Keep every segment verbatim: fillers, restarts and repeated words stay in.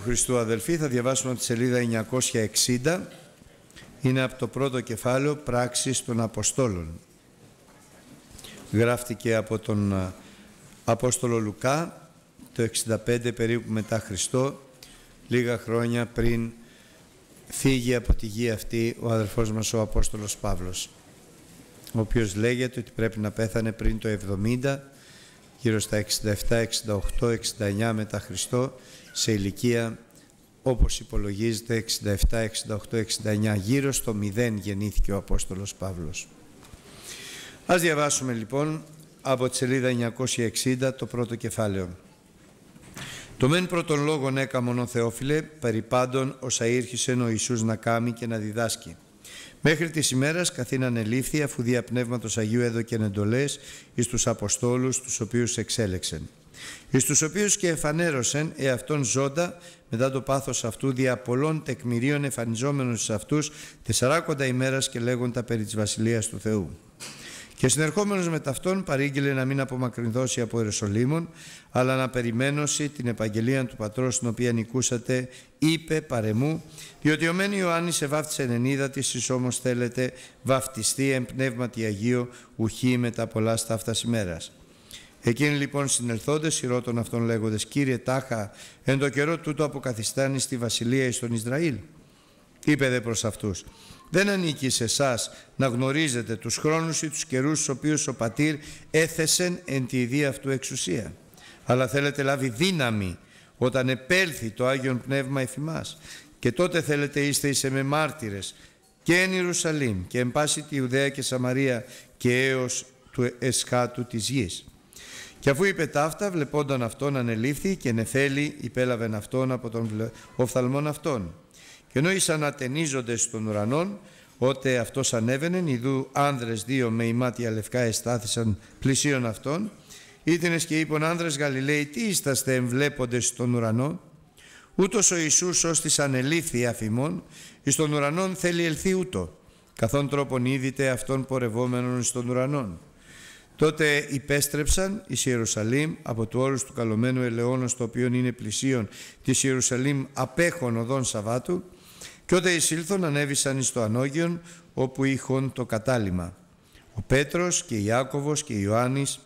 Χριστού, αδελφοί, θα διαβάσουμε από τη σελίδα εννιακόσια εξήντα. Είναι από το πρώτο κεφάλαιο, Πράξεις των Αποστόλων. Γράφτηκε από τον Απόστολο Λουκά το εξήντα πέντε περίπου μετά Χριστό, λίγα χρόνια πριν φύγει από τη γη αυτή ο αδελφός μας ο Απόστολος Παύλος, ο οποίος λέγεται ότι πρέπει να πέθανε πριν το εβδομήντα, γύρω στα εξήντα επτά, εξήντα οκτώ, εξήντα εννιά μετά Χριστό, σε ηλικία όπως υπολογίζεται εξήντα επτά, εξήντα οκτώ, εξήντα εννιά, γύρω στο μηδέν γεννήθηκε ο Απόστολος Παύλος. Ας διαβάσουμε λοιπόν από τη σελίδα εννιακόσια εξήντα το πρώτο κεφάλαιο. Το μεν πρώτον λόγον έκαμον ο Θεόφιλε, περί πάντων όσα ήρχισεν ο Ιησούς να κάμει και να διδάσκει. Μέχρι της ημέρας καθήν ανελήφθη, αφού δια Πνεύματος Αγίου έδωκεν εντολές εις τους Αποστόλους, τους οποίους εξέλεξεν. Εις τους οποίους και εφανέρωσεν εαυτόν ζώντα μετά το πάθος αυτού δια πολλών τεκμηρίων εμφανιζόμενος σε αυτούς τεσσαράκοντα ημέρας και λέγοντα περί της Βασιλείας του Θεού. Και συνερχόμενος με ταυτόν παρήγγειλε να μην απομακρυνθώσει από Ιεροσολύμων, αλλά να περιμένωση την επαγγελία του Πατρός την οποία νικούσατε, είπε παρεμού, διότι ο μεν Ιωάννης εβάφτισε εν ύδατις, εις όμως θέλετε βαφτιστεί εν πνεύματι Αγίο, ουχή μετά πολλά σταύτας ημέρας. Εκείνοι λοιπόν συνελθόντες ηρώτων αυτών λέγοντες, Κύριε τάχα εν το καιρό τούτο αποκαθιστάνει στη βασιλεία εις τον Ισραήλ. Είπε δε προς αυτούς, δεν ανήκει σε εσάς να γνωρίζετε τους χρόνους ή τους καιρούς στους οποίους ο Πατήρ έθεσεν εν τη ιδία αυτού εξουσία. Αλλά θέλετε λάβει δύναμη όταν επέλθει το Άγιον Πνεύμα εφ' ημάς. Και τότε θέλετε είστε εις με μάρτυρες και εν Ιερουσαλήμ και εν πάση τη Ιουδαία και Σαμαρία και έως του εσχάτου της γης. Και αφού είπε ταύτα, βλεπόνταν αυτόν ανελήφθη και νεφέλη υπέλαβεν αυτόν από τον οφθαλμόν αυτόν. Και ενώ ήσαν ατενίζοντες στον ουρανόν, ότε αυτός ανέβαινεν, ιδού άνδρες δύο με ημάτια λευκά εστάθησαν πλησίον αυτόν, ήτινες και είπον, άνδρες Γαλιλαίοι, τι είσαστε εμβλέποντες στον ουρανό. Ούτως ο Ιησούς ως της ανελήφθη αφημών, εις τον ουρανόν θέλει ελθεί ούτω, καθόν τρόπον είδητε αυτόν πορευόμενον στον ουρανόν. Τότε υπέστρεψαν εις Ιερουσαλήμ από του όρους του καλωμένου ελαιώνος, το οποίον είναι πλησίον της Ιερουσαλήμ απέχων οδών Σαββάτου, και ότε εισήλθον ανέβησαν εις το Ανώγιον, όπου είχον το κατάλημα. Ο Πέτρος και Ιάκωβος και Ιωάννης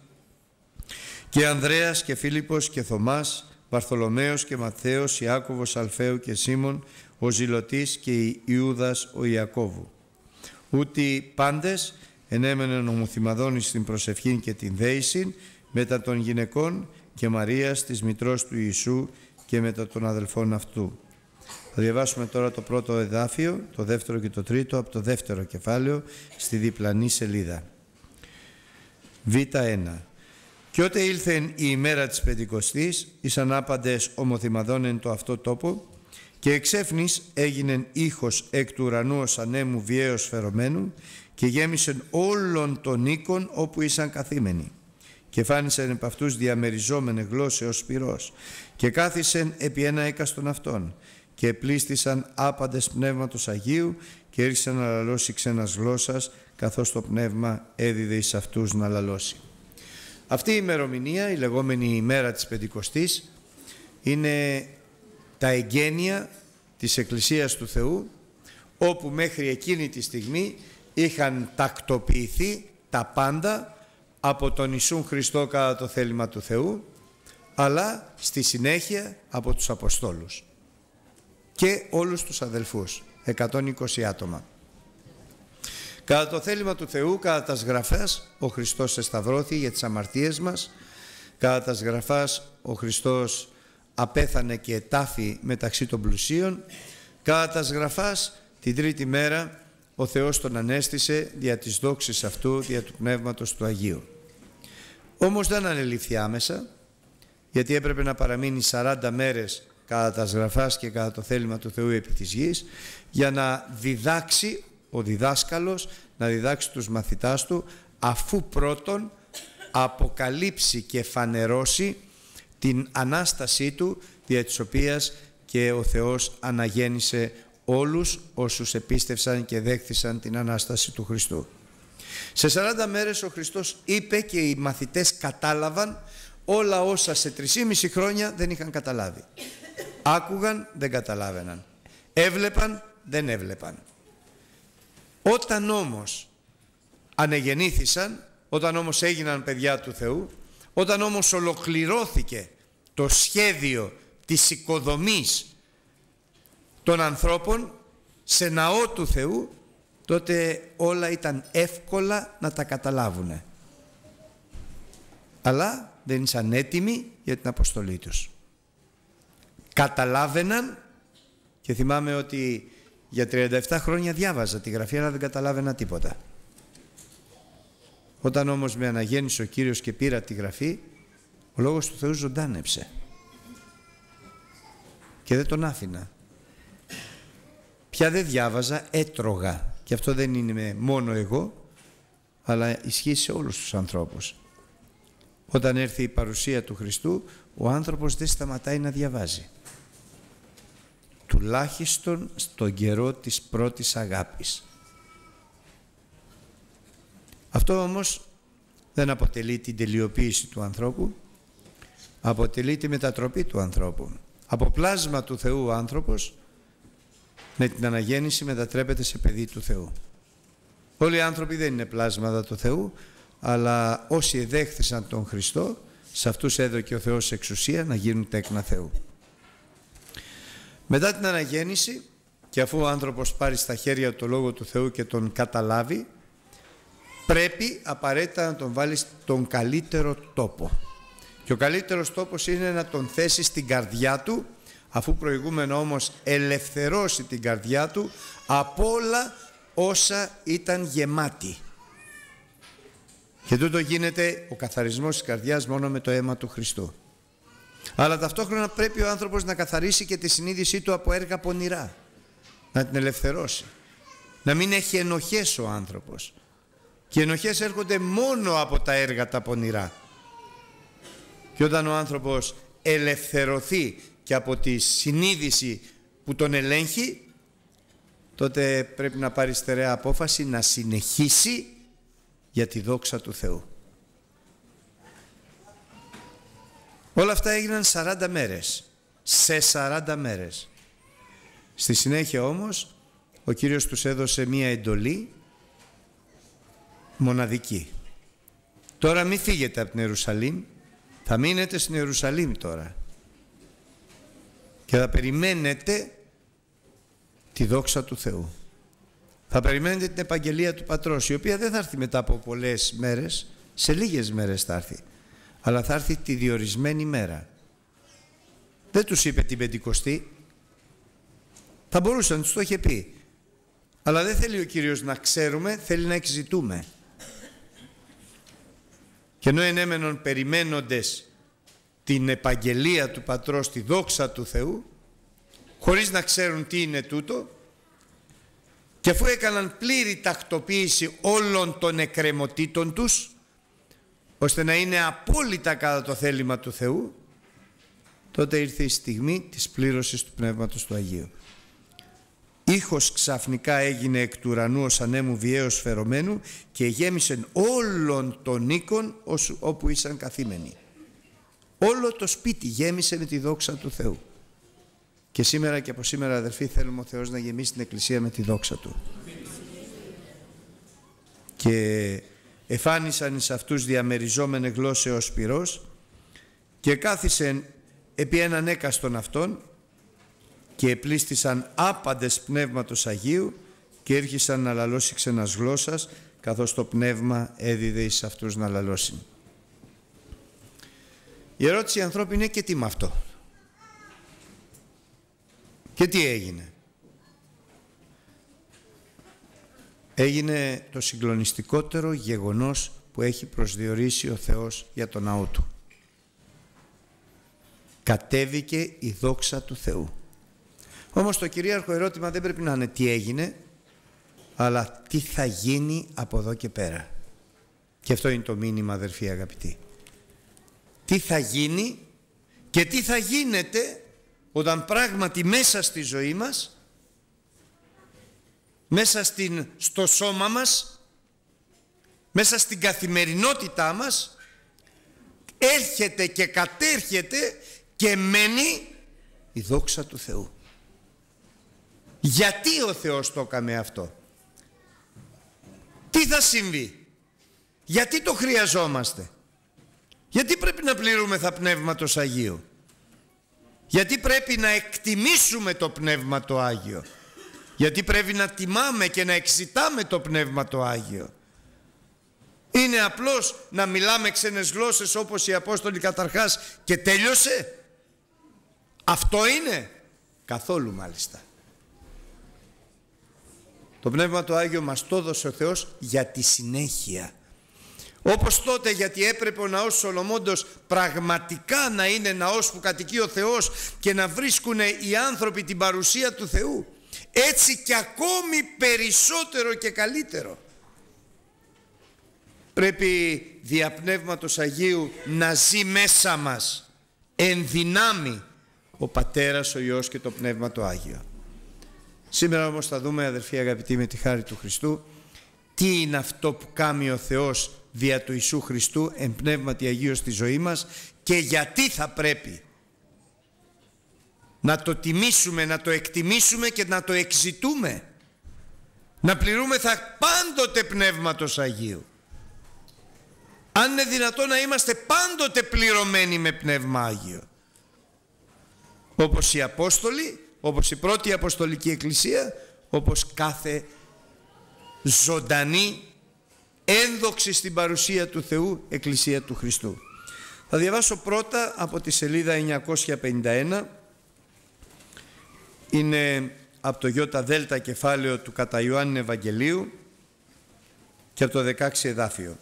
και Ανδρέας και Φίλιππος και Θωμάς, Βαρθολομαίος και Ματθαίος, Ιάκωβος Αλφαίου και Σίμων, ο Ζηλωτής και Ιούδας ο Ιακώβου. Ούτι πάντες ενέμενεν ομοθυμαδόν στην προσευχήν και την δέησιν μετά των γυναικών και Μαρίας της μητρός του Ιησού και μετά των αδελφών αυτού. Θα διαβάσουμε τώρα το πρώτο εδάφιο, το δεύτερο και το τρίτο από το δεύτερο κεφάλαιο στη διπλανή σελίδα. Β ένα. Και ότε ήλθεν η ημέρα της Πεντηκοστής, ήσαν άπαντες ομοθυμαδόν εν το αυτό τόπο, και εξέφνης έγινεν ήχος εκ του ουρανού ως ανέμου βιαίως φερωμένου, και γέμισεν όλων των οίκων όπου ήσαν καθήμενοι. Και φάνησαν επ' αυτούς διαμεριζόμενε γλώσσεως πυρός, και κάθισεν επί ένα έκαστον αυτών, και επλήστησαν άπαντες πνεύματος Αγίου, και ήρξαν να λαλώσει ξένας γλώσσας, καθώς το πνεύμα έδιδε εις αυτούς να λαλώσει. Αυτή η ημερομηνία, η λεγόμενη ημέρα της Πεντηκοστής, είναι τα εγγένεια της Εκκλησίας του Θεού, όπου μέχρι εκείνη τη στιγμή είχαν τακτοποιηθεί τα πάντα από τον Ιησούν Χριστό κατά το θέλημα του Θεού, αλλά στη συνέχεια από τους Αποστόλους και όλους τους αδελφούς, εκατόν είκοσι άτομα. Κατά το θέλημα του Θεού, κατά τας γραφές, ο Χριστός εσταυρώθη για τις αμαρτίες μας, κατά τας γραφάς ο Χριστός απέθανε και ετάφη μεταξύ των πλουσίων, κατά τας γραφάς την τρίτη μέρα ο Θεός τον ανέστησε δια της δόξης αυτού, δια του Πνεύματος του Αγίου. Όμως δεν ανελήφθη άμεσα, γιατί έπρεπε να παραμείνει σαράντα μέρες κατά τας γραφάς και κατά το θέλημα του Θεού επί της γης, για να διδάξει ο διδάσκαλος, να διδάξει τους μαθητάς του, αφού πρώτον αποκαλύψει και φανερώσει την Ανάστασή του, δια της οποίας και ο Θεός αναγέννησε όλους όσους επίστευσαν και δέχθησαν την Ανάσταση του Χριστού. Σε σαράντα μέρες ο Χριστός είπε και οι μαθητές κατάλαβαν όλα όσα σε τρεισήμισι χρόνια δεν είχαν καταλάβει. Άκουγαν, δεν καταλάβαιναν. Έβλεπαν, δεν έβλεπαν. Όταν όμως ανεγεννήθησαν, όταν όμως έγιναν παιδιά του Θεού, όταν όμως ολοκληρώθηκε το σχέδιο της οικοδομής των ανθρώπων σε ναό του Θεού, τότε όλα ήταν εύκολα να τα καταλάβουν. Αλλά δεν ήσαν έτοιμοι για την αποστολή τους. Καταλάβαιναν, και θυμάμαι ότι για τριάντα επτά χρόνια διάβαζα τη Γραφή, αλλά δεν καταλάβαινα τίποτα. Όταν όμως με αναγέννησε ο Κύριος και πήρα τη Γραφή, ο Λόγος του Θεού ζωντάνεψε. Και δεν τον άφηνα. Πια δεν διάβαζα, έτρωγα. Και αυτό δεν είναι μόνο εγώ, αλλά ισχύει σε όλους τους ανθρώπους. Όταν έρθει η παρουσία του Χριστού, ο άνθρωπος δεν σταματάει να διαβάζει. Τουλάχιστον στον καιρό της πρώτης αγάπης. Αυτό όμως δεν αποτελεί την τελειοποίηση του ανθρώπου, αποτελεί τη μετατροπή του ανθρώπου. Από πλάσμα του Θεού ο άνθρωπος με την αναγέννηση μετατρέπεται σε παιδί του Θεού. Όλοι οι άνθρωποι δεν είναι πλάσματα του Θεού, αλλά όσοι εδέχθησαν τον Χριστό, σε αυτούς έδωκε ο Θεός εξουσία να γίνουν τέκνα Θεού. Μετά την αναγέννηση, και αφού ο άνθρωπος πάρει στα χέρια το Λόγο του Θεού και τον καταλάβει, πρέπει απαραίτητα να τον βάλει στον καλύτερο τόπο. Και ο καλύτερος τόπος είναι να τον θέσει στην καρδιά του, αφού προηγούμενο όμως ελευθερώσει την καρδιά του από όλα όσα ήταν γεμάτη. Και τούτο γίνεται ο καθαρισμός της καρδιάς μόνο με το αίμα του Χριστού. Αλλά ταυτόχρονα πρέπει ο άνθρωπος να καθαρίσει και τη συνείδησή του από έργα πονηρά, να την ελευθερώσει, να μην έχει ενοχές ο άνθρωπος. Και οι ενοχές έρχονται μόνο από τα έργα τα πονηρά. Και όταν ο άνθρωπος ελευθερωθεί και από τη συνείδηση που τον ελέγχει, τότε πρέπει να πάρει στερεά απόφαση να συνεχίσει για τη δόξα του Θεού. Όλα αυτά έγιναν σαράντα μέρες. Σε σαράντα μέρες. Στη συνέχεια όμως ο Κύριος τους έδωσε μία εντολή μοναδική. Τώρα μην φύγετε από την Ιερουσαλήμ, θα μείνετε στην Ιερουσαλήμ τώρα και θα περιμένετε τη δόξα του Θεού. Θα περιμένετε την επαγγελία του Πατρός, η οποία δεν θα έρθει μετά από πολλές μέρες, σε λίγες μέρες θα έρθει, αλλά θα έρθει τη διορισμένη μέρα. Δεν τους είπε την Πεντηκοστή, θα μπορούσε να τους το είχε πει, αλλά δεν θέλει ο Κύριος να ξέρουμε, θέλει να εξητούμε. Και ενώ ενέμενον περιμένοντες την επαγγελία του Πατρός, τη δόξα του Θεού, χωρίς να ξέρουν τι είναι τούτο, και αφού έκαναν πλήρη τακτοποίηση όλων των εκκρεμωτήτων τους, ώστε να είναι απόλυτα κατά το θέλημα του Θεού, τότε ήρθε η στιγμή της πλήρωσης του Πνεύματος του Αγίου. Ήχος ξαφνικά έγινε εκ του ουρανού ως ανέμου βιαίως φερωμένου και γέμισε όλων των οίκων όπου ήσαν καθήμενοι. Όλο το σπίτι γέμισε με τη δόξα του Θεού. Και σήμερα και από σήμερα, αδερφοί, θέλουμε ο Θεός να γεμίσει την Εκκλησία με τη δόξα Του. Και εφάνισαν εις αυτούς διαμεριζόμενε γλώσσεως πυρός και κάθισεν επί έναν έκαστον αυτών και επλήστησαν άπαντες πνεύματος Αγίου και ήρχισαν να λαλώσει ξένας γλώσσας, καθώς το πνεύμα έδιδε εις αυτούς να λαλώσει. Η ερώτηση ανθρώπινη είναι, και τι με αυτό? Και τι έγινε? Έγινε το συγκλονιστικότερο γεγονός που έχει προσδιορίσει ο Θεός για τον ναό Του. Κατέβηκε η δόξα του Θεού. Όμως το κυρίαρχο ερώτημα δεν πρέπει να είναι τι έγινε, αλλά τι θα γίνει από εδώ και πέρα. Και αυτό είναι το μήνυμα, αδερφοί αγαπητοί. Τι θα γίνει και τι θα γίνεται όταν πράγματι μέσα στη ζωή μας, μέσα στην, στο σώμα μας, μέσα στην καθημερινότητά μας, έρχεται και κατέρχεται και μένει η η δόξα του Θεού. Γιατί ο Θεός το έκαμε αυτό? Τι θα συμβεί? Γιατί το χρειαζόμαστε? Γιατί πρέπει να πληρούμεθα Πνεύματος Αγίου? Γιατί πρέπει να εκτιμήσουμε το Πνεύμα το Άγιο? Γιατί πρέπει να τιμάμε και να εξητάμε το Πνεύμα το Άγιο? Είναι απλώς να μιλάμε ξένες γλώσσες όπως οι Απόστολοι καταρχάς και τέλειωσε? Αυτό είναι? Καθόλου μάλιστα. Το Πνεύμα το Άγιο μας το έδωσε ο Θεός για τη συνέχεια. Όπως τότε, γιατί έπρεπε ο ναός Σολομώντος πραγματικά να είναι ναός που κατοικεί ο Θεός και να βρίσκουν οι άνθρωποι την παρουσία του Θεού. Έτσι και ακόμη περισσότερο και καλύτερο. Πρέπει δια Πνεύματος Αγίου να ζει μέσα μας εν δυνάμει ο Πατέρας, ο Υιός και το Πνεύμα το Άγιο. Σήμερα όμως θα δούμε, αδερφοί αγαπητοί, με τη χάρη του Χριστού, τι είναι αυτό που κάνει ο Θεός δια του Ιησού Χριστού εν Πνεύματι Αγίου στη ζωή μας και γιατί θα πρέπει να το τιμήσουμε, να το εκτιμήσουμε και να το εξητούμε, να πληρούμεθα πάντοτε Πνεύματος Αγίου. Αν είναι δυνατόν να είμαστε πάντοτε πληρωμένοι με Πνεύμα Άγιο, όπως οι Απόστολοι, όπως η πρώτη Αποστολική Εκκλησία, όπως κάθε ζωντανή, ένδοξη στην παρουσία του Θεού Εκκλησία του Χριστού. Θα διαβάσω πρώτα από τη σελίδα εννιακόσια πενήντα ένα, είναι από το Ιώτα Δέλτα κεφάλαιο του κατά Ιωάννη Ευαγγελίου και από το δεκαέξι εδάφιο.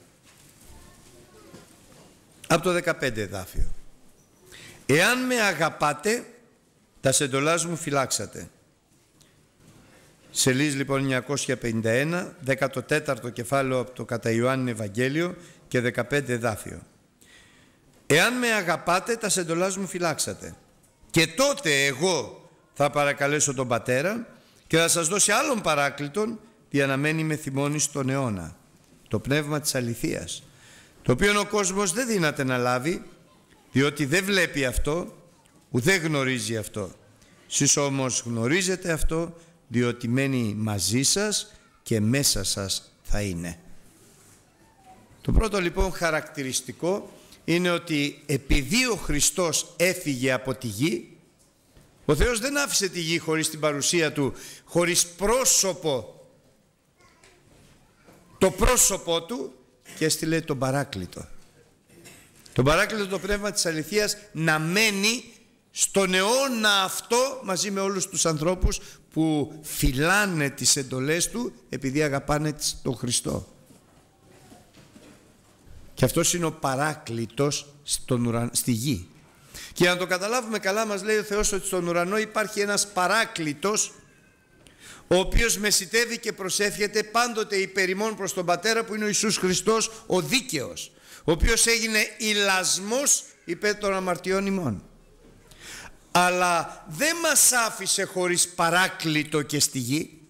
Από το δεκαπέντε εδάφιο. Εάν με αγαπάτε, τα εντολάς μου φυλάξατε. Σελίδα λοιπόν εννιακόσια πενήντα ένα, δέκατο τέταρτο κεφάλαιο από το κατά Ιωάννη Ευαγγέλιο και δεκαπέντε εδάφιο. Εάν με αγαπάτε, τα εντολάς μου φυλάξατε. Και τότε εγώ θα παρακαλέσω τον Πατέρα και θα σας δώσει άλλον παράκλητον για να μένει με θυμώνει στον αιώνα. Το πνεύμα της αληθείας, το οποίο ο κόσμος δεν δύναται να λάβει, διότι δεν βλέπει αυτό, ουδέ γνωρίζει αυτό. Σεις όμως γνωρίζετε αυτό, διότι μένει μαζί σας και μέσα σας θα είναι. Το πρώτο λοιπόν χαρακτηριστικό είναι ότι επειδή ο Χριστός έφυγε από τη γη, ο Θεός δεν άφησε τη γη χωρίς την παρουσία Του, χωρίς πρόσωπο, το πρόσωπό Του, και έστειλε τον Παράκλητο. Τον Παράκλητο, το πνεύμα της αληθείας, να μένει στον αιώνα αυτό μαζί με όλους τους ανθρώπους που φυλάνε τις εντολές Του επειδή αγαπάνε τον Χριστό. Και αυτός είναι ο Παράκλητος στον ουραν... στη γη. Και για να το καταλάβουμε καλά, μας λέει ο Θεός ότι στον ουρανό υπάρχει ένας Παράκλητος, ο οποίος μεσιτεύει και προσεύχεται πάντοτε υπέρ ημών προς τον Πατέρα, που είναι ο Ιησούς Χριστός ο δίκαιος, ο οποίος έγινε ηλασμός υπέρ των αμαρτιών ημών. Αλλά δεν μας άφησε χωρίς Παράκλητο και στη γη,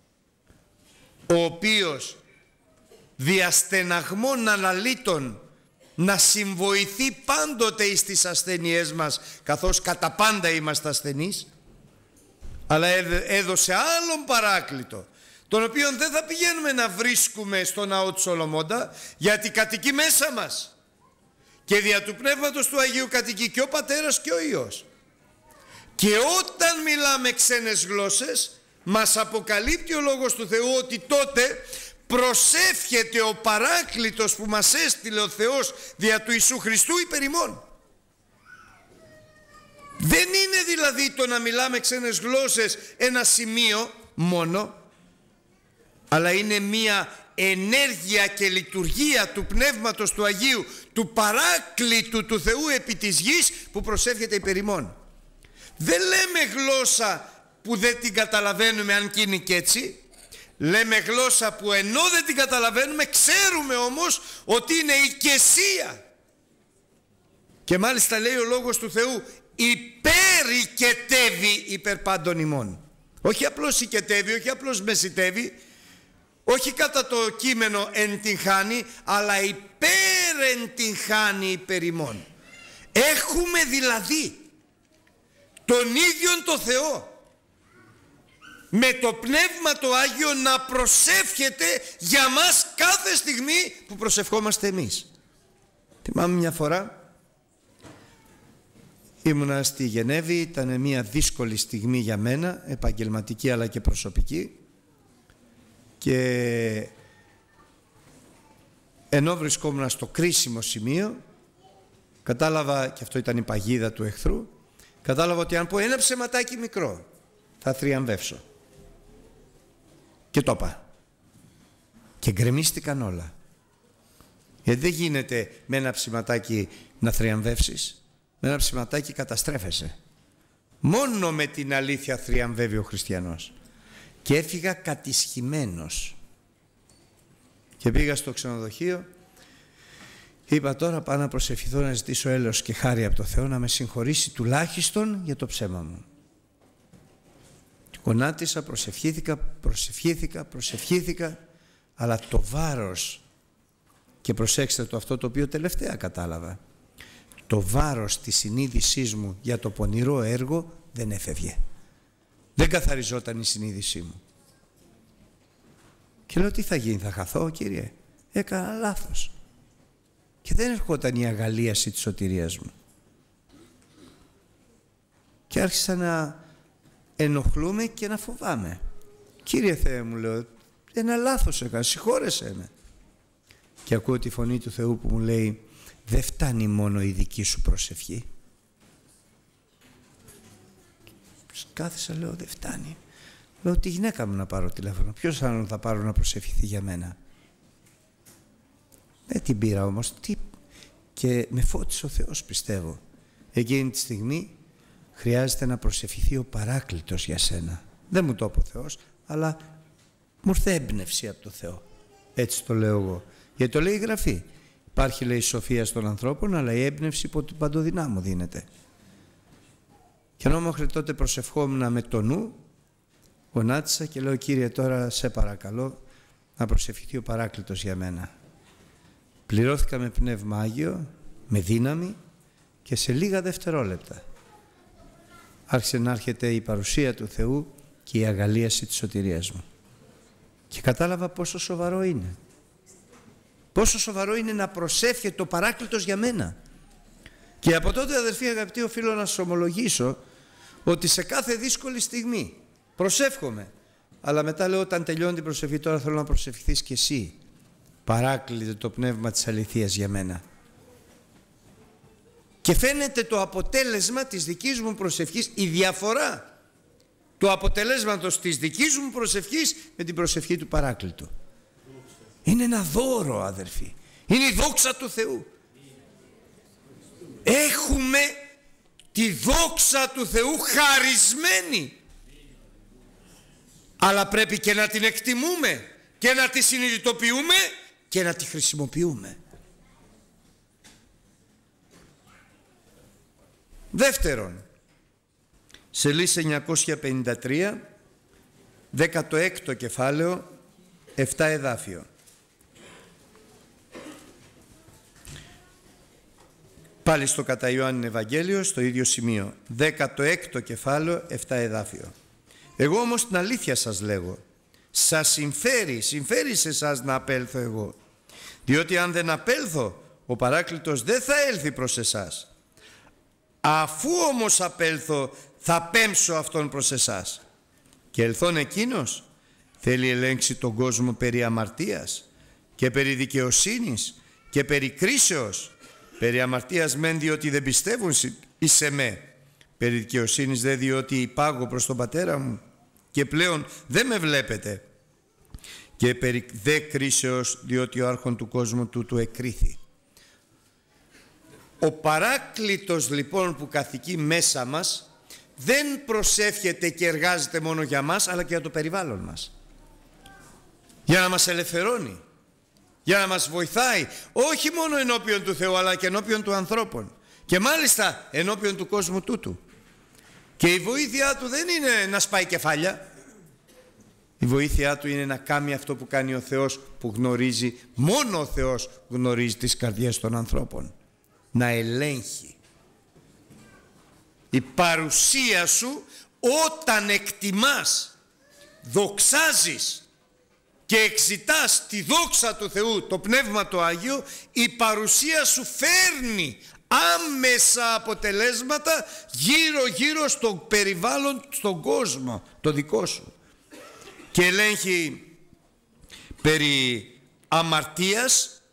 ο οποίος διαστεναγμών αναλύτων να συμβοηθεί πάντοτε εις τις ασθένειές μας, καθώς κατά πάντα είμαστε ασθενείς, αλλά έδωσε άλλον Παράκλητο, τον οποίον δεν θα πηγαίνουμε να βρίσκουμε στο ναό του Σολομώντα, γιατί κατοικεί μέσα μας και δια του Πνεύματος του Αγίου κατοικεί και ο Πατέρας και ο Υιός. Και όταν μιλάμε ξένες γλώσσες, μας αποκαλύπτει ο Λόγος του Θεού ότι τότε προσεύχεται ο Παράκλητος που μας έστειλε ο Θεός δια του Ιησού Χριστού υπέρ ημών. Δεν είναι δηλαδή το να μιλάμε ξένες γλώσσες ένα σημείο μόνο, αλλά είναι μία ενέργεια και λειτουργία του Πνεύματος του Αγίου, του Παράκλητου του Θεού επί της γης, που προσεύχεται υπέρ ημών. Δεν λέμε γλώσσα που δεν την καταλαβαίνουμε, αν και είναι και έτσι. Λέμε γλώσσα που ενώ δεν την καταλαβαίνουμε, ξέρουμε όμως ότι είναι οικεσία. Και μάλιστα λέει ο Λόγος του Θεού, υπερικετεύει υπέρ πάντων ημών. Όχι απλώς οικετεύει, όχι απλώς μεσιτεύει, όχι κατά το κείμενο εν την χάνει, αλλά υπέρ εν την χάνει υπέρ ημών. Έχουμε δηλαδή τον ίδιον το Θεό, με το Πνεύμα το Άγιο να προσεύχεται για μας κάθε στιγμή που προσευχόμαστε εμείς. Θυμάμαι μια φορά, ήμουνα στη Γενέβη, ήταν μια δύσκολη στιγμή για μένα, επαγγελματική αλλά και προσωπική, και ενώ βρισκόμουν στο κρίσιμο σημείο, κατάλαβα, και αυτό ήταν η παγίδα του εχθρού, κατάλαβα ότι αν πω ένα ψεματάκι μικρό θα θριαμβεύσω. Και το είπα. Και γκρεμίστηκαν όλα. Γιατί δεν γίνεται με ένα ψηματάκι να θριαμβεύσεις. Με ένα ψηματάκι καταστρέφεσαι. Μόνο με την αλήθεια θριαμβεύει ο χριστιανός. Και έφυγα κατισχυμένος. Και πήγα στο ξενοδοχείο. Είπα τώρα πάω να προσευχηθώ, να ζητήσω έλεος και χάρη από το Θεό να με συγχωρήσει τουλάχιστον για το ψέμα μου. Γονάτισα, προσευχήθηκα, προσευχήθηκα, προσευχήθηκα, αλλά το βάρος, και προσέξτε το αυτό το οποίο τελευταία κατάλαβα, το βάρος της συνείδησής μου για το πονηρό έργο δεν έφευγε. Δεν καθαριζόταν η συνείδησή μου. Και λέω, τι θα γίνει, θα χαθώ, Κύριε? Έκανα λάθος. Και δεν ερχόταν η αγαλίαση της σωτηρίας μου. Και άρχισα να ενοχλούμε και να φοβάμαι. Κύριε Θεέ, μου λέω, ένα λάθος έκανα, συγχώρεσέ με. Και ακούω τη φωνή του Θεού που μου λέει, δεν φτάνει μόνο η δική σου προσευχή. Κάθισα, λέω, δεν φτάνει. Λέω, τη γυναίκα μου να πάρω τηλέφωνο. Ποιος άλλον θα πάρω να προσευχηθεί για μένα? Δεν την πήρα όμως. Τι... Και με φώτισε ο Θεός, πιστεύω. Εκείνη τη στιγμή χρειάζεται να προσευχηθεί ο Παράκλητος για σένα. Δεν μου το είπε ο Θεός, αλλά μου ήρθε έμπνευση από το Θεό. Έτσι το λέω εγώ. Γιατί το λέει η Γραφή. Υπάρχει, λέει, σοφία στον ανθρώπων, αλλά η έμπνευση από την παντοδυνάμου δίνεται. Και ενώ μέχρι τότε προσευχόμουν με το νου, γονάτισα και λέω, Κύριε, τώρα σε παρακαλώ να προσευχηθεί ο Παράκλητος για μένα. Πληρώθηκα με Πνεύμα Άγιο, με δύναμη, και σε λίγα δευτερόλεπτα άρχισε να έρχεται η παρουσία του Θεού και η αγαλίαση της σωτηρίας μου. Και κατάλαβα πόσο σοβαρό είναι. Πόσο σοβαρό είναι να προσεύχεται ο Παράκλητος για μένα. Και από τότε, αδερφοί αγαπητοί, οφείλω να σας ομολογήσω ότι σε κάθε δύσκολη στιγμή προσεύχομαι. Αλλά μετά λέω, όταν τελειώνει την προσευχή, τώρα θέλω να προσευχηθείς κι εσύ. Παράκλητε το πνεύμα της αληθείας για μένα. Και φαίνεται το αποτέλεσμα της δικής μου προσευχής, η διαφορά του αποτελέσματος της δικής μου προσευχής με την προσευχή του Παράκλητου. Είναι ένα δώρο, αδερφοί. Είναι η δόξα του Θεού. Έχουμε τη δόξα του Θεού χαρισμένη. Αλλά πρέπει και να την εκτιμούμε και να τη συνειδητοποιούμε και να τη χρησιμοποιούμε. Δεύτερον, σελίδα εννιακόσια πενήντα τρία, δέκατο έκτο κεφάλαιο, επτά εδάφιο. Πάλι στο κατά Ιωάννη Ευαγγέλιο, στο ίδιο σημείο, δέκατο έκτο κεφάλαιο, επτά εδάφιο. Εγώ όμως την αλήθεια σας λέγω, σας συμφέρει, συμφέρει σε εσάς να απέλθω εγώ, διότι αν δεν απέλθω, ο Παράκλητος δεν θα έλθει προς εσάς. Αφού όμως απέλθω, θα πέμψω αυτόν προς εσάς. Και ελθόν εκείνος, θέλει ελέγξει τον κόσμο περί αμαρτίας και περί δικαιοσύνης και περί κρίσεως. Περί αμαρτίας μεν, διότι δεν πιστεύουν εις εμέ. Περί δικαιοσύνης δε, διότι υπάγω προς τον Πατέρα μου και πλέον δεν με βλέπετε. Και περί δε κρίσεως, διότι ο άρχον του κόσμου τούτου εκρίθη. Ο Παράκλητος λοιπόν που καθηκεί μέσα μας δεν προσεύχεται και εργάζεται μόνο για μας, αλλά και για το περιβάλλον μας. Για να μας ελευθερώνει, για να μας βοηθάει, όχι μόνο ενώπιον του Θεού, αλλά και ενώπιον του ανθρώπων. Και μάλιστα ενώπιον του κόσμου τούτου. Και η βοήθειά του δεν είναι να σπάει κεφάλια. Η βοήθειά του είναι να κάνει αυτό που κάνει ο Θεός, που γνωρίζει, μόνο ο Θεός γνωρίζει τις καρδιές των ανθρώπων. Να ελέγχει. Η παρουσία σου όταν εκτιμάς, δοξάζεις και εξητάς τη δόξα του Θεού, το Πνεύμα το Άγιο, η παρουσία σου φέρνει άμεσα αποτελέσματα γύρω γύρω στο περιβάλλον, στον κόσμο το δικό σου, και ελέγχει περί αμαρτίας,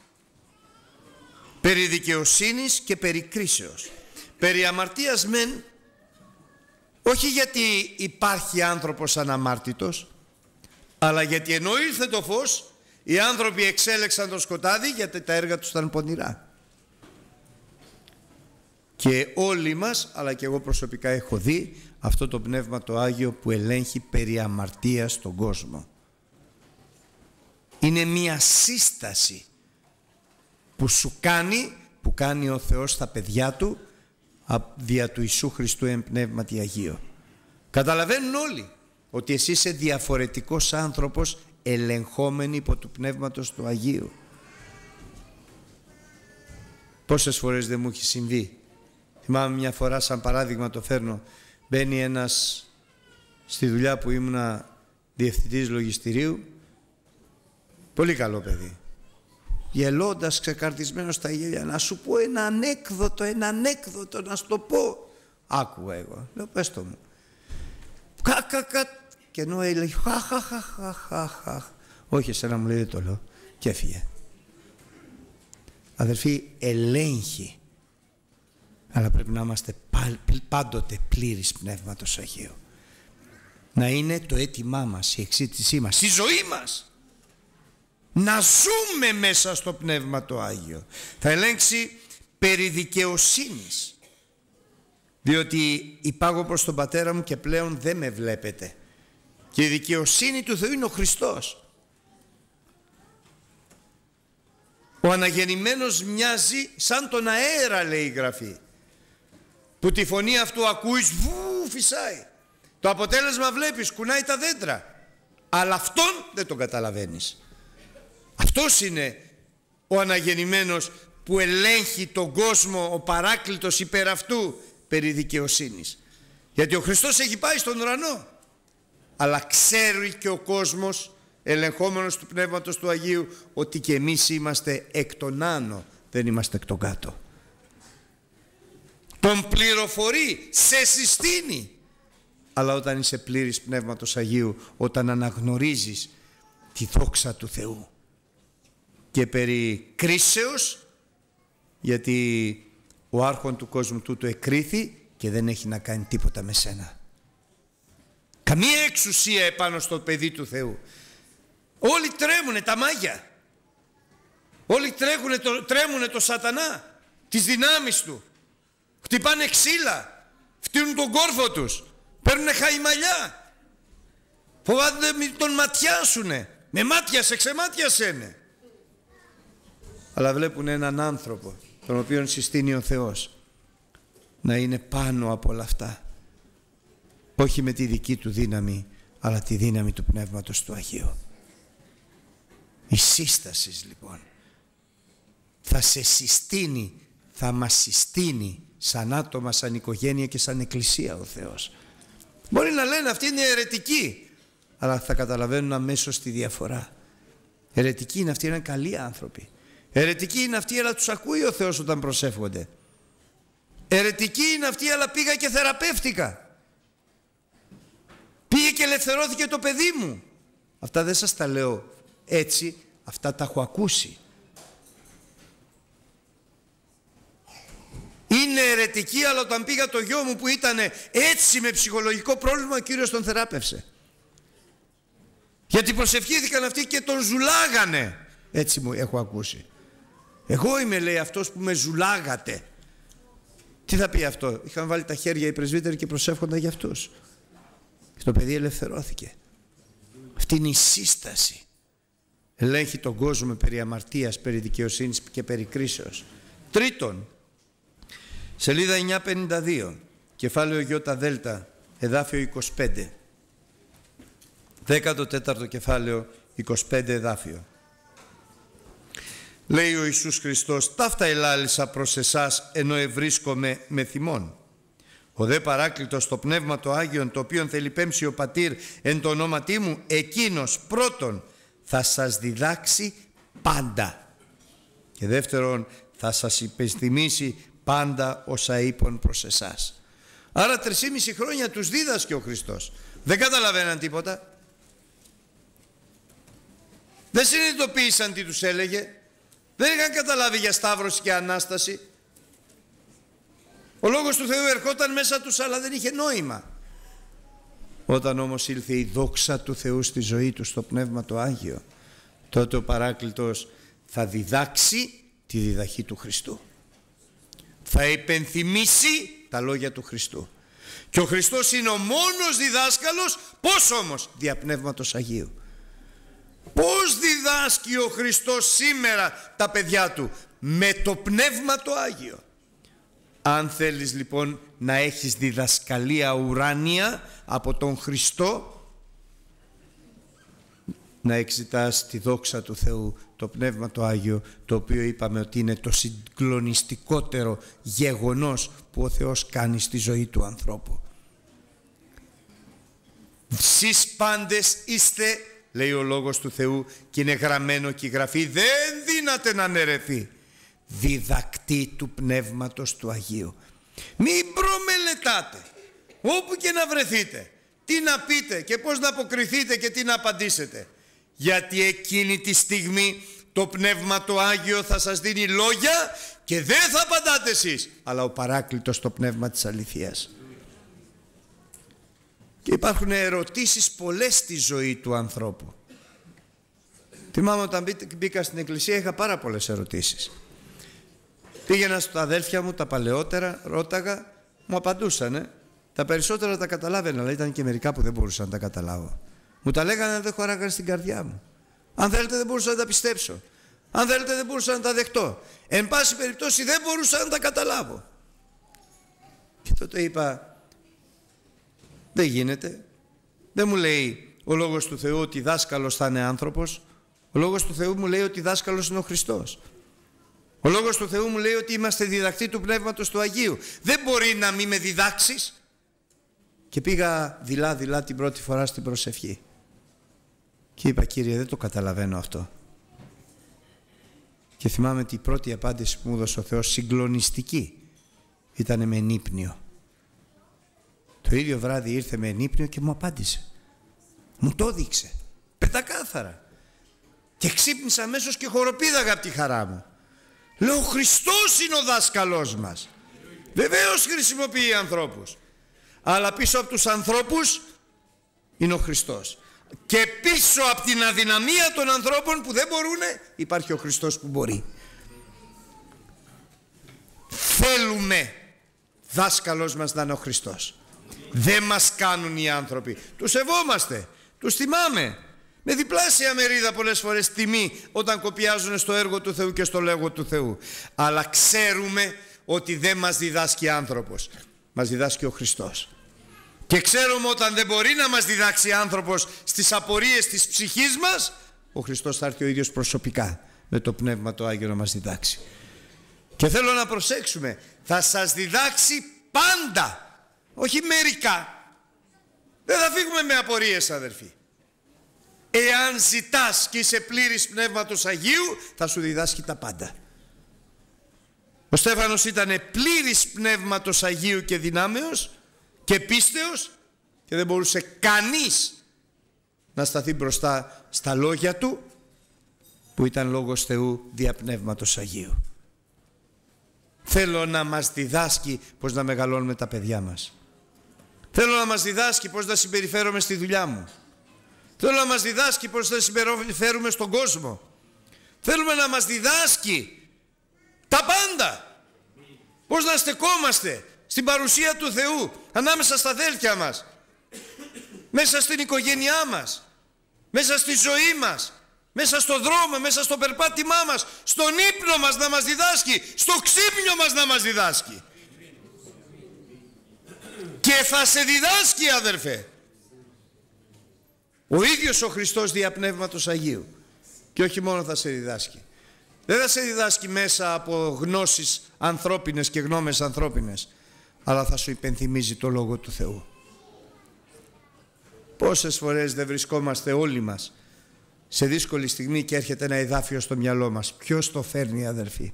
περί δικαιοσύνης και περί κρίσεως. Περί αμαρτίας μεν, όχι γιατί υπάρχει άνθρωπος αναμάρτητος, αλλά γιατί ενώ ήρθε το φως, οι άνθρωποι εξέλεξαν το σκοτάδι, γιατί τα έργα τους ήταν πονηρά. Και όλοι μας, αλλά και εγώ προσωπικά έχω δει αυτό το Πνεύμα το Άγιο που ελέγχει περί αμαρτίας στον κόσμο. Είναι μία σύσταση που σου κάνει, που κάνει ο Θεός στα παιδιά του, δια του Ιησού Χριστού εν Πνεύματι Αγίο. Καταλαβαίνουν όλοι ότι εσύ είσαι διαφορετικός άνθρωπος, ελεγχόμενοι υπό του Πνεύματος του Αγίου. Πόσες φορές δεν μου έχει συμβεί. Θυμάμαι μια φορά, σαν παράδειγμα το φέρνω, μπαίνει ένας στη δουλειά που ήμουνα διευθυντής λογιστηρίου, πολύ καλό παιδί, γελώντας, ξεκαρδισμένος στα γέλια, να σου πω ένα ανέκδοτο, ένα ανέκδοτο να σου το πω. Άκουγα εγώ, λέω πες το μου. Κα, κα, κα. Και ενώ έλεγε χα, χα, χα, χα, χα, χα. Όχι, εσένα μου λέει δεν το λέω, και έφυγε. Αδερφοί, ελέγχει, αλλά πρέπει να είμαστε πάντοτε πλήρης Πνεύματος Αγίου. Να είναι το αίτημά μας, η εξήτησή μας, η ζωή μας. Να ζούμε μέσα στο Πνεύμα το Άγιο. Θα ελέγξει περί δικαιοσύνης, διότι υπάγω προς τον Πατέρα μου και πλέον δεν με βλέπετε. Και η δικαιοσύνη του Θεού είναι ο Χριστός. Ο αναγεννημένος μοιάζει σαν τον αέρα, λέει η Γραφή, που τη φωνή αυτού ακούεις, βου, φυσάει. Το αποτέλεσμα βλέπεις, κουνάει τα δέντρα. Αλλά αυτόν δεν τον καταλαβαίνεις. Αυτός είναι ο αναγεννημένος που ελέγχει τον κόσμο, ο παράκλητος υπέρ αυτού, περί δικαιοσύνης. Γιατί ο Χριστός έχει πάει στον ουρανό. Αλλά ξέρει και ο κόσμος, ελεγχόμενος του Πνεύματος του Αγίου, ότι και εμείς είμαστε εκ των άνω, δεν είμαστε εκ των κάτω. Τον πληροφορεί, σε συστήνει. Αλλά όταν είσαι πλήρης Πνεύματος Αγίου, όταν αναγνωρίζεις τη δόξα του Θεού, και περί κρίσεως, γιατί ο άρχον του κόσμου τούτου εκρίθη και δεν έχει να κάνει τίποτα με σένα. Καμία εξουσία επάνω στο παιδί του Θεού. Όλοι τρέμουνε τα μάγια. Όλοι τρέχουνε το, τρέμουνε το σατανά, τις δυνάμεις του. Χτυπάνε ξύλα, φτύνουν τον κόρφο τους, παίρνουνε χαϊμαλιά. Φοβάται μην τον ματιάσουνε. Με μάτιασε, ξεμάτιασένε. Αλλά βλέπουν έναν άνθρωπο, τον οποίον συστήνει ο Θεός, να είναι πάνω από όλα αυτά. Όχι με τη δική του δύναμη, αλλά τη δύναμη του Πνεύματος του Αγίου. Η σύσταση λοιπόν θα σε συστήνει, θα μας συστήνει σαν άτομα, σαν οικογένεια και σαν εκκλησία ο Θεός. Μπορεί να λένε αυτοί είναι αιρετικοί, αλλά θα καταλαβαίνουν αμέσως τη διαφορά. Αιρετικοί είναι αυτοί, είναι καλοί άνθρωποι. Αιρετικοί είναι αυτοί, αλλά τους ακούει ο Θεός όταν προσεύχονται. Αιρετικοί είναι αυτοί, αλλά πήγα και θεραπεύτηκα. Πήγε και ελευθερώθηκε το παιδί μου. Αυτά δεν σας τα λέω έτσι, αυτά τα έχω ακούσει. Είναι αιρετικοί, αλλά όταν πήγα το γιο μου που ήταν έτσι με ψυχολογικό πρόβλημα, ο Κύριος τον θεράπευσε. Γιατί προσευχήθηκαν αυτοί και τον ζουλάγανε. Έτσι μου έχω ακούσει. Εγώ είμαι, λέει, αυτός που με ζουλάγατε. Τι θα πει αυτό? Είχαν βάλει τα χέρια οι πρεσβύτεροι και προσεύχονταν για αυτούς. Και το παιδί ελευθερώθηκε. Αυτή είναι η σύσταση. Ελέγχει τον κόσμο περί αμαρτίας, περί δικαιοσύνης και περί κρίσεως. Τρίτον, σελίδα εννιακόσια πενήντα δύο, κεφάλαιο Ι Δέλτα, εδάφιο είκοσι πέντε. δέκατο τέταρτο κεφάλαιο, είκοσι πέντε εδάφιο. Λέει ο Ιησούς Χριστός, ταύτα ελάλησα προς εσάς ενώ ευρίσκομαι με θυμών. Ο δε Παράκλητος το Πνεύμα το Άγιον, το οποίον θελιπέμψει ο Πατήρ εν το ονόματί μου, εκείνος πρώτον θα σας διδάξει πάντα. Και δεύτερον, θα σας υπενθυμίσει πάντα όσα είπαν προς εσάς. Άρα τρισήμιση χρόνια τους δίδασκε ο Χριστός. Δεν καταλαβαίναν τίποτα. Δεν συνειδητοποίησαν τι τους έλεγε. Δεν είχαν καταλάβει για Σταύρωση και Ανάσταση. Ο Λόγος του Θεού ερχόταν μέσα τους, αλλά δεν είχε νόημα. Όταν όμως ήλθε η δόξα του Θεού στη ζωή του, στο Πνεύμα το Άγιο, τότε ο Παράκλητος θα διδάξει τη διδαχή του Χριστού. Θα υπενθυμίσει τα λόγια του Χριστού. Και ο Χριστός είναι ο μόνος διδάσκαλος. Πώς όμως? Δια Πνεύματος Αγίου. Πώς διδάσκει ο Χριστός σήμερα τα παιδιά του? Με το Πνεύμα το Άγιο. Αν θέλεις λοιπόν να έχεις διδασκαλία ουράνια από τον Χριστό, να εξετάς τη δόξα του Θεού, το Πνεύμα το Άγιο, το οποίο είπαμε ότι είναι το συγκλονιστικότερο γεγονός που ο Θεός κάνει στη ζωή του ανθρώπου. Σεις πάντες είστε, λέει ο Λόγος του Θεού, και είναι γραμμένο και η Γραφή δεν δύναται να αναιρεθεί, διδακτή του Πνεύματος του Αγίου. Μην προμελετάτε όπου και να βρεθείτε τι να πείτε και πώς να αποκριθείτε και τι να απαντήσετε, γιατί εκείνη τη στιγμή το Πνεύμα το Άγιο θα σας δίνει λόγια και δεν θα απαντάτε εσείς, αλλά ο Παράκλητος, το Πνεύμα της αληθείας. Και υπάρχουν ερωτήσεις πολλές στη ζωή του ανθρώπου. Θυμάμαι όταν μπήκα στην εκκλησία είχα πάρα πολλές ερωτήσεις. Πήγαινα στα αδέλφια μου, τα παλαιότερα, ρώταγα, μου απαντούσανε. Τα περισσότερα τα καταλάβαινα, αλλά ήταν και μερικά που δεν μπορούσα να τα καταλάβω. Μου τα λέγανε, δεν χωράγανε στην καρδιά μου. Αν θέλετε δεν μπορούσα να τα πιστέψω. Αν θέλετε δεν μπορούσα να τα δεχτώ. Εν πάση περιπτώσει δεν μπορούσα να τα καταλάβω. Και τότε είπα, δεν γίνεται. Δεν μου λέει ο Λόγος του Θεού ότι δάσκαλος θα είναι άνθρωπος. Ο Λόγος του Θεού μου λέει ότι δάσκαλος είναι ο Χριστός. Ο Λόγος του Θεού μου λέει ότι είμαστε διδακτοί του Πνεύματος του Αγίου. Δεν μπορεί να μην με διδάξεις. Και πήγα δειλά δειλά την πρώτη φορά στην προσευχή. Και είπα, Κύριε, δεν το καταλαβαίνω αυτό. Και θυμάμαι ότι η πρώτη απάντηση που μου έδωσε ο Θεός, συγκλονιστική, ήταν με ενύπνιο. Το ίδιο βράδυ ήρθε με ενύπνιο και μου απάντησε. Μου το έδειξε πεντακάθαρα. Και ξύπνησα αμέσως και χοροπήδαγα από τη χαρά μου. Λέω, ο Χριστός είναι ο δάσκαλός μας. Βεβαίως χρησιμοποιεί ανθρώπους, αλλά πίσω από τους ανθρώπους είναι ο Χριστός. Και πίσω από την αδυναμία των ανθρώπων που δεν μπορούν, υπάρχει ο Χριστός που μπορεί. Θέλουμε δάσκαλος μας να είναι ο Χριστός. Δεν μας κάνουν οι άνθρωποι. Τους σεβόμαστε, τους τιμάμε. Με διπλάσια μερίδα πολλές φορές τιμή όταν κοπιάζουν στο έργο του Θεού και στο λέγω του Θεού. Αλλά ξέρουμε ότι δεν μας διδάσκει άνθρωπος. Μας διδάσκει ο Χριστός. Και ξέρουμε όταν δεν μπορεί να μας διδάξει άνθρωπος στις απορίες της ψυχής μας, ο Χριστός θα έρθει ο ίδιος προσωπικά με το Πνεύμα το Άγιο να μας διδάξει. Και θέλω να προσέξουμε, θα σας διδάξει πάντα, όχι μερικά. Δεν θα φύγουμε με απορίες, αδερφοί. Εάν ζητάς και είσαι πλήρης Πνεύματος Αγίου, θα σου διδάσκει τα πάντα. Ο Στέφανος ήταν πλήρης Πνεύματος Αγίου και δυνάμεως και πίστεως και δεν μπορούσε κανείς να σταθεί μπροστά στα λόγια του που ήταν λόγος Θεού δια Πνεύματος Αγίου. Θέλω να μας διδάσκει πώς να μεγαλώνουμε τα παιδιά μας. Θέλω να μας διδάσκει πώς να συμπεριφέρομαι στη δουλειά μου. Θέλω να μας διδάσκει πώς να συμπεριφέρουμε στον κόσμο. Θέλουμε να μας διδάσκει τα πάντα. Πώς να στεκόμαστε στην παρουσία του Θεού, ανάμεσα στα αδέλφια μας, μέσα στην οικογένειά μας, μέσα στη ζωή μας, μέσα στο δρόμο, μέσα στο περπάτημά μας, στον ύπνο μας να μας διδάσκει, στο ξύπνιο μας να μας διδάσκει. Και θα σε διδάσκει, αδερφέ, ο ίδιος ο Χριστός δια Πνεύματος Αγίου. Και όχι μόνο θα σε διδάσκει. Δεν θα σε διδάσκει μέσα από γνώσεις ανθρώπινες και γνώμες ανθρώπινες, αλλά θα σου υπενθυμίζει το Λόγο του Θεού. Πόσες φορές δεν βρισκόμαστε όλοι μας σε δύσκολη στιγμή και έρχεται ένα εδάφιο στο μυαλό μας. Ποιος το φέρνει, αδερφοί?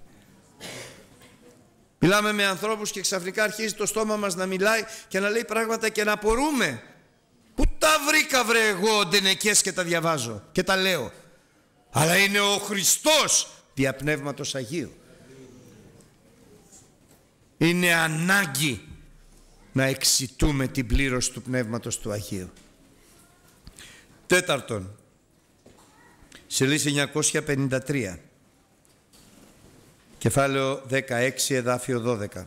Μιλάμε με ανθρώπους και ξαφνικά αρχίζει το στόμα μας να μιλάει και να λέει πράγματα και να απορούμε. Πού τα βρήκα βρε εγώ ντενεκές και τα διαβάζω και τα λέω? Αλλά είναι ο Χριστός δια Πνεύματος Αγίου. Είναι ανάγκη να εξητούμε την πλήρωση του Πνεύματος του Αγίου. Τέταρτον, σελίδα εννιακόσια πενήντα τρία, κεφάλαιο δεκαέξι, εδάφιο δώδεκα.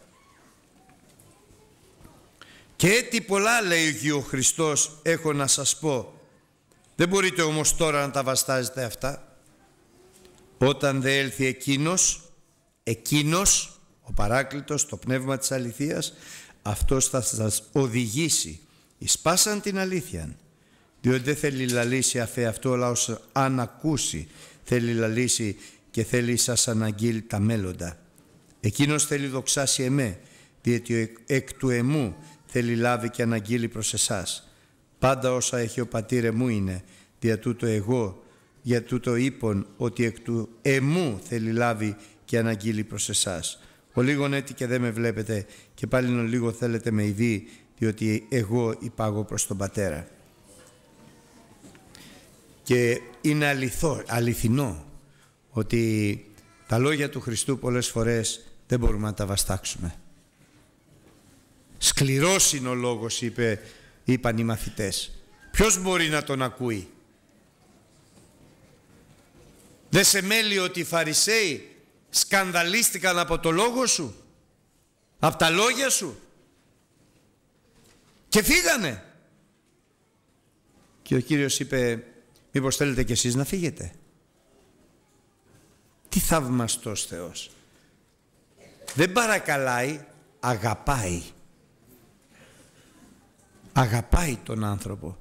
Και έτη πολλά, λέει ο Χριστός, έχω να σας πω. Δεν μπορείτε όμως τώρα να τα βαστάζετε αυτά. Όταν δε έλθει εκείνος, εκείνος, ο Παράκλητος, το Πνεύμα της αληθείας, αυτός θα σας οδηγήσει εις πάσαν την αλήθεια. Διότι δεν θέλει λαλήσει αφέ αυτό, αλλά όσο αν ακούσει θέλει λαλήσει και θέλει σας αναγγείλει τα μέλλοντα. Εκείνος θέλει δοξάσει εμέ, διότι εκ του εμού θέλει λάβει και αναγγείλει προς εσάς. Πάντα όσα έχει ο πατήρ εμού είναι, δια τούτο εγώ, για τούτο είπον ότι εκ του εμού θέλει λάβει και αναγγείλει προς εσάς. Ο λίγον έτη και δεν με βλέπετε και πάλι ο λίγο θέλετε με ειδεί, διότι εγώ υπάγω προς τον Πατέρα. Και είναι αληθό, αληθινό ότι τα λόγια του Χριστού πολλές φορές δεν μπορούμε να τα βαστάξουμε. Σκληρός είναι ο λόγος, είπε, είπαν οι μαθητές. Ποιος μπορεί να τον ακούει? Δεν σε μέλει ότι οι Φαρισαίοι σκανδαλίστηκαν από το λόγο σου, από τα λόγια σου και φύγανε? Και ο Κύριος είπε, μήπως θέλετε κι εσείς να φύγετε? Τι θαυμαστός Θεός! Δεν παρακαλάει, αγαπάει. Αγαπάει τον άνθρωπο.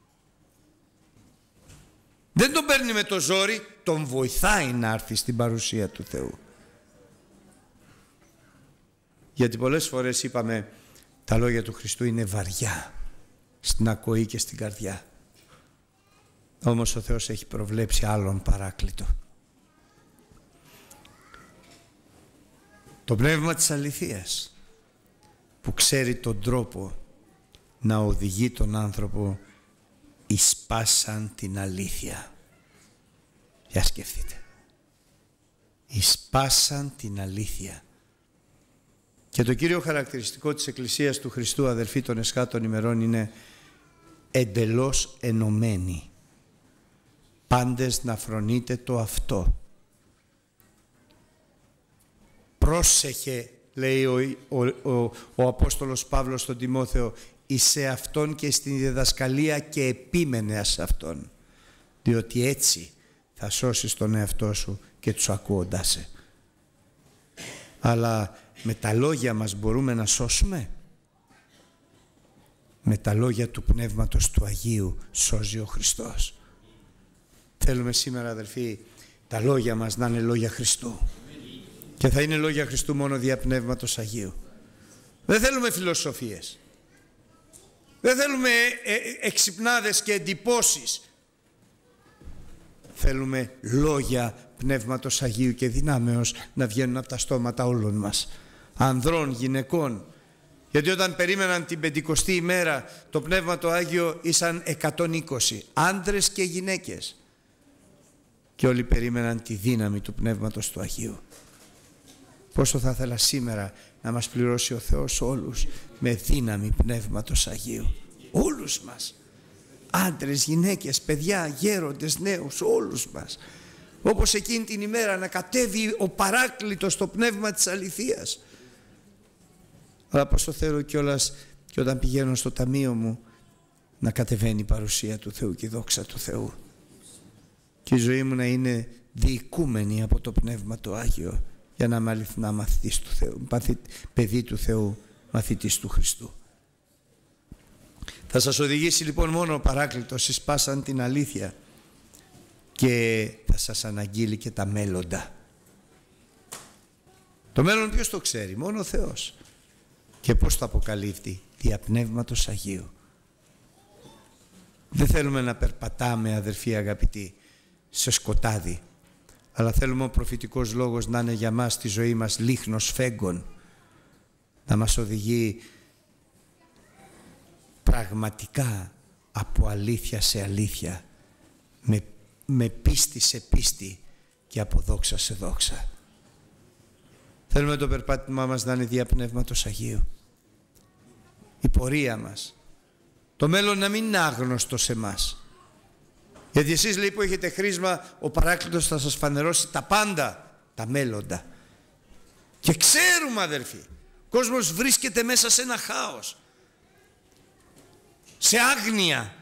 Δεν τον παίρνει με το ζόρι, τον βοηθάει να έρθει στην παρουσία του Θεού. Γιατί πολλές φορές είπαμε, τα λόγια του Χριστού είναι βαριά στην ακοή και στην καρδιά. Όμως ο Θεός έχει προβλέψει άλλον Παράκλητο. Το Πνεύμα της αληθείας, που ξέρει τον τρόπο να οδηγεί τον άνθρωπο εις πάσαν την αλήθεια. Για σκεφτείτε. Εις πάσαν την αλήθεια. Και το κύριο χαρακτηριστικό της Εκκλησίας του Χριστού, αδελφοί, των εσχάτων ημερών είναι εντελώς ενωμένη. Πάντες να φρονείτε το αυτό. Πρόσεχε, λέει ο, ο, ο, ο Απόστολος Παύλος στον Τιμόθεο, εις σε αυτόν και στην διδασκαλία και επίμενε σε αυτόν, διότι έτσι θα σώσεις τον εαυτό σου και τους ακούοντάς σε. Αλλά με τα λόγια μας μπορούμε να σώσουμε? Με τα λόγια του Πνεύματος του Αγίου σώζει ο Χριστός. Θέλουμε σήμερα, αδελφοί, τα λόγια μας να είναι λόγια Χριστού. Και θα είναι λόγια Χριστού μόνο δια Πνεύματος Αγίου. Δεν θέλουμε φιλοσοφίες. Δεν θέλουμε εξυπνάδες και εντυπώσεις. Θέλουμε λόγια Πνεύματος Αγίου και δυνάμεως να βγαίνουν από τα στόματα όλων μας. Ανδρών, γυναικών. Γιατί όταν περίμεναν την πεντηκοστή ημέρα, το Πνεύμα το Άγιο ήσαν εκατόν είκοσι. Άντρες και γυναίκες. Και όλοι περίμεναν τη δύναμη του Πνεύματος του Αγίου. Πόσο θα ήθελα σήμερα να μας πληρώσει ο Θεός όλους με δύναμη Πνεύματος Αγίου. Όλους μας. Άντρες, γυναίκες, παιδιά, γέροντες, νέους, όλους μας. Όπως εκείνη την ημέρα να κατέβει ο Παράκλητος στο Πνεύμα της αληθείας. Αλλά πόσο θέλω κιόλας και όταν πηγαίνω στο ταμείο μου να κατεβαίνει η παρουσία του Θεού και η δόξα του Θεού. Και η ζωή μου να είναι διοικούμενη από το Πνεύμα το Άγιο, για να είμαι αληθινά μαθητής του Θεού, παιδί του Θεού, μαθητής του Χριστού. Θα σας οδηγήσει λοιπόν μόνο ο Παράκλητος εις πάσαν την αλήθεια και θα σας αναγγείλει και τα μέλλοντα. Το μέλλον ποιος το ξέρει? Μόνο ο Θεός. Και πώς το αποκαλύπτει? Δια Πνεύματος Αγίου. Δεν θέλουμε να περπατάμε, αδερφοί αγαπητοί, σε σκοτάδι, αλλά θέλουμε ο προφητικός λόγος να είναι για μας στη ζωή μας λίχνος φέγγων, να μας οδηγεί πραγματικά από αλήθεια σε αλήθεια, με, με πίστη σε πίστη και από δόξα σε δόξα. Θέλουμε το περπάτημά μας να είναι δια Πνεύματος Αγίου. Η πορεία μας, το μέλλον να μην είναι άγνωστο σε εμάς. Γιατί εσείς, λέει, που έχετε χρήσμα, ο Παράκλητος θα σας φανερώσει τα πάντα, τα μέλλοντα. Και ξέρουμε, αδερφοί, ο κόσμος βρίσκεται μέσα σε ένα χάος, σε άγνοια.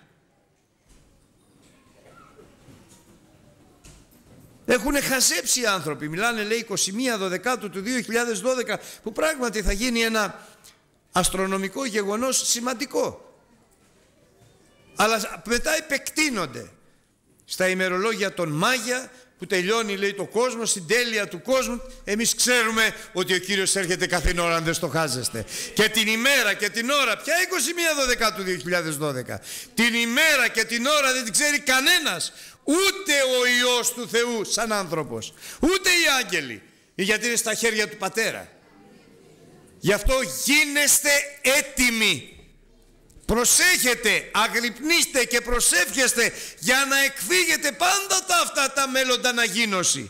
Έχουν χαζέψει οι άνθρωποι. Μιλάνε, λέει, είκοσι μία Δωδεκάτου του δύο χιλιάδες δώδεκα, που πράγματι θα γίνει ένα αστρονομικό γεγονός σημαντικό. Αλλά μετά επεκτείνονται στα ημερολόγια των Μάγια, που τελειώνει, λέει, το κόσμο, στην τέλεια του κόσμου. Εμείς ξέρουμε ότι ο Κύριος έρχεται κάθε ώρα, αν δεν στοχάζεστε. Και την ημέρα και την ώρα, πια είκοσι μία Δωδεκάτου δύο χιλιάδες δώδεκα, την ημέρα και την ώρα δεν την ξέρει κανένας. Ούτε ο Υιός του Θεού σαν άνθρωπος, ούτε οι άγγελοι, γιατί είναι στα χέρια του Πατέρα. Γι' αυτό γίνεστε έτοιμοι. Προσέχετε, αγρυπνήστε και προσεύχεστε για να εκφύγετε πάντα τα αυτά τα μέλλοντα αναγίνωση.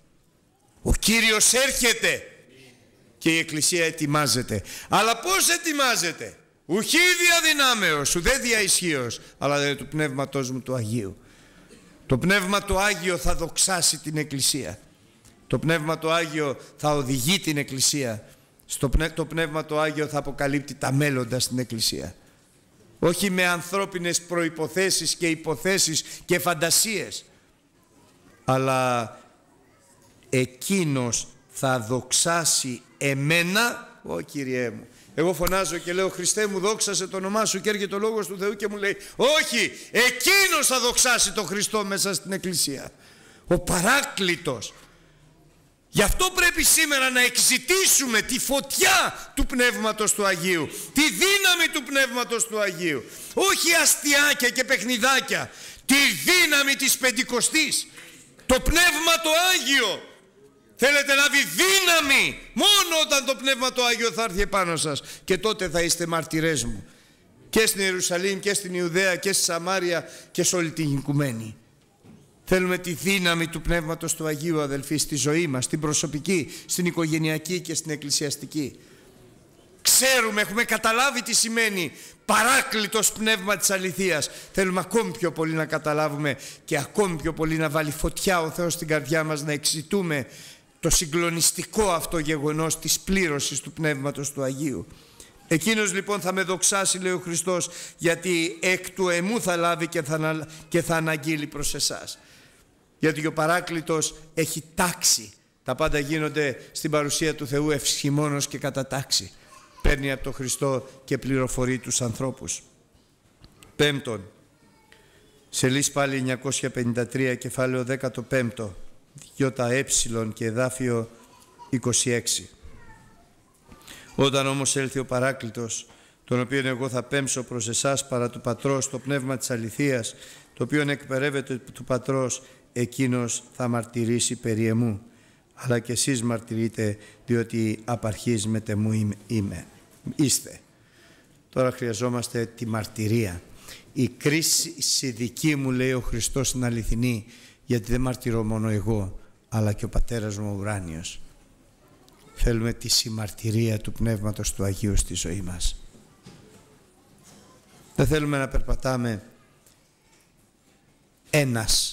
Ο Κύριος έρχεται και η Εκκλησία ετοιμάζεται. Αλλά πώς ετοιμάζεται? Ουχή δια δυνάμεως, ουδέ δια ισχύος, αλλά δια του Πνεύματος μου του Αγίου. Το Πνεύμα το Άγιο θα δοξάσει την Εκκλησία. Το Πνεύμα το Άγιο θα οδηγεί την Εκκλησία. Στο πνε... Το Πνεύμα το Άγιο θα αποκαλύπτει τα μέλλοντα στην Εκκλησία. Όχι με ανθρώπινες προϋποθέσεις και υποθέσεις και φαντασίες, αλλά εκείνος θα δοξάσει εμένα, ω Κυριέ μου. Εγώ φωνάζω και λέω, Χριστέ μου, δόξασε το όνομά σου, και έρχεται ο λόγος του Θεού και μου λέει, όχι, εκείνος θα δοξάσει τον Χριστό μέσα στην Εκκλησία, ο Παράκλητος. Γι' αυτό πρέπει σήμερα να εξητήσουμε τη φωτιά του Πνεύματος του Αγίου, τη δύναμη του Πνεύματος του Αγίου, όχι αστιάκια και παιχνιδάκια, τη δύναμη της Πεντηκοστής, το Πνεύμα το Άγιο. Θέλετε να βγει δύναμη μόνο όταν το Πνεύμα το Άγιο θα έρθει επάνω σας, και τότε θα είστε μαρτυρές μου και στην Ιερουσαλήμ και στην Ιουδαία και στη Σαμάρια και σε όλη την οικουμένη. Θέλουμε τη δύναμη του Πνεύματος του Αγίου, αδελφοί, στη ζωή μας, στην προσωπική, στην οικογενειακή και στην εκκλησιαστική. Ξέρουμε, έχουμε καταλάβει τι σημαίνει Παράκλητος Πνεύμα της αληθείας. Θέλουμε ακόμη πιο πολύ να καταλάβουμε και ακόμη πιο πολύ να βάλει φωτιά ο Θεός στην καρδιά μας, να εξητούμε το συγκλονιστικό αυτό γεγονός της πλήρωσης του Πνεύματος του Αγίου. Εκείνος λοιπόν θα με δοξάσει, λέει ο Χριστός, γιατί εκ του εμού θα λάβει και θα, και θα αναγγείλει προς εσάς. Γιατί ο Παράκλητος έχει τάξη. Τα πάντα γίνονται στην παρουσία του Θεού ευσχημόνως και κατά τάξη. Παίρνει από τον Χριστό και πληροφορεί τους ανθρώπους. Πέμπτον, σελής πάλι εννιακόσια πενήντα τρία, κεφάλαιο δεκαπέντε, γιώτα ε και εδάφιο είκοσι έξι. Όταν όμως έλθει ο Παράκλητος, τον οποίον εγώ θα πέμψω προς εσάς παρά του Πατρός, το Πνεύμα της αληθείας, το οποίο εκπερεύεται του Πατρός, εκείνος θα μαρτυρήσει περί εμού. Αλλά και εσείς μαρτυρείτε, διότι απ' αρχής μετ' εμού είμαι. Είστε. Τώρα χρειαζόμαστε τη μαρτυρία. Η κρίση δική μου, λέει ο Χριστός, είναι αληθινή, γιατί δεν μαρτυρώ μόνο εγώ, αλλά και ο Πατέρας μου ο ουράνιος. Θέλουμε τη συμμαρτυρία του Πνεύματος του Αγίου στη ζωή μας. Δεν θέλουμε να περπατάμε ένας.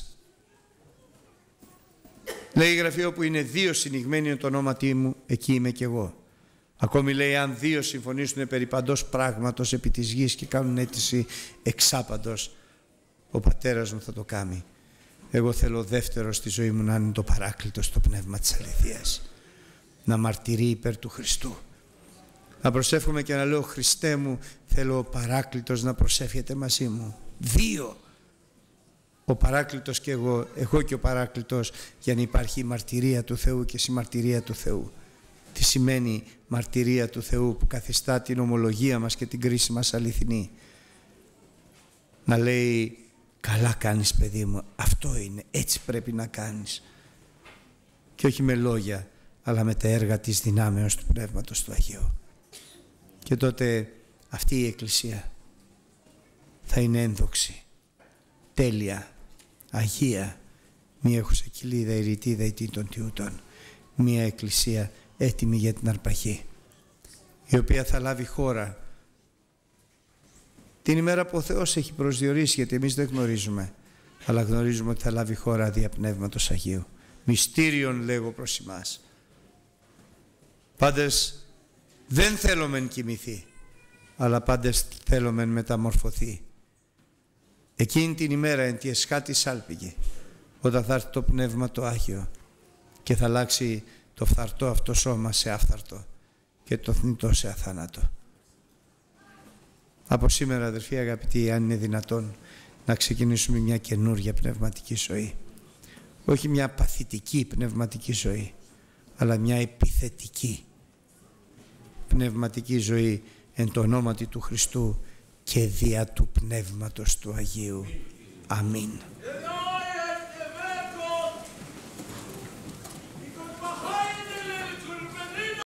Λέει η Γραφή, όπου είναι δύο συνηγμένοι το ονόματί μου, εκεί είμαι κι εγώ. Ακόμη λέει, αν δύο συμφωνήσουν περί παντός πράγματος επί της γης και κάνουν αίτηση εξάπαντος, ο Πατέρας μου θα το κάνει. Εγώ θέλω δεύτερο στη ζωή μου να είναι το Παράκλητο στο Πνεύμα της αληθείας. Να μαρτυρεί υπέρ του Χριστού. Να προσεύχομαι και να λέω, Χριστέ μου, θέλω ο Παράκλητος να προσεύχεται μαζί μου. Δύο. Ο Παράκλητος και εγώ, εγώ και ο Παράκλητος, για να υπάρχει η μαρτυρία του Θεού και η συμμαρτυρία του Θεού. τι σημαίνει μαρτυρία του Θεού που καθιστά την ομολογία μας και την κρίση μας αληθινή. Να λέει, καλά κάνεις παιδί μου, αυτό είναι, έτσι πρέπει να κάνεις. Και όχι με λόγια, αλλά με τα έργα της δυνάμεως του Πνεύματος του Αγίου. Και τότε αυτή η Εκκλησία θα είναι ένδοξη, τέλεια, αγία, μη έχουσα κοιλίδα ηρητή δεητή των τιούτων. Μία Εκκλησία έτοιμη για την αρπαχή, η οποία θα λάβει χώρα την ημέρα που ο Θεός έχει προσδιορίσει, γιατί εμείς δεν γνωρίζουμε, αλλά γνωρίζουμε ότι θα λάβει χώρα δια Πνεύματος Αγίου. Μυστήριον λέγω προς εμάς. Πάντες δεν θέλομεν κοιμηθεί, αλλά πάντες θέλομεν μεταμορφωθεί. Εκείνη την ημέρα εν τη εσχάτη σάλπιγη, όταν θα έρθει το Πνεύμα το Άγιο και θα αλλάξει το φθαρτό αυτό σώμα σε άφθαρτο και το θνητό σε αθάνατο. Από σήμερα, αδερφοί αγαπητοί, αν είναι δυνατόν, να ξεκινήσουμε μια καινούργια πνευματική ζωή. Όχι μια παθητική πνευματική ζωή, αλλά μια επιθετική πνευματική ζωή εν το ονόματι του Χριστού και δια του Πνεύματος του Αγίου. Αμήν.